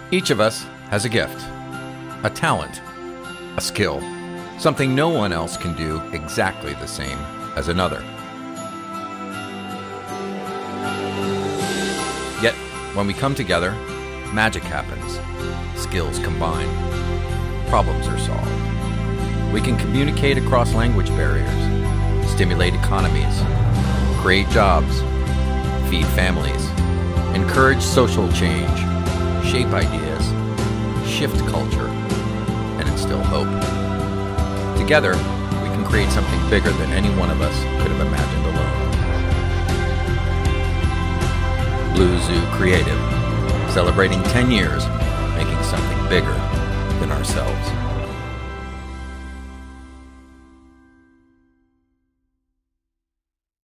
Each of us has a gift, a talent, a skill, something no one else can do exactly the same as another. Yet, when we come together, magic happens, skills combine, problems are solved. We can communicate across language barriers, stimulate economies, create jobs, feed families, encourage social change, shape ideas, shift culture, and instill hope. Together, we can create something bigger than any one of us could have imagined alone. Blue Zoo Creative, celebrating 10 years, making something bigger than ourselves.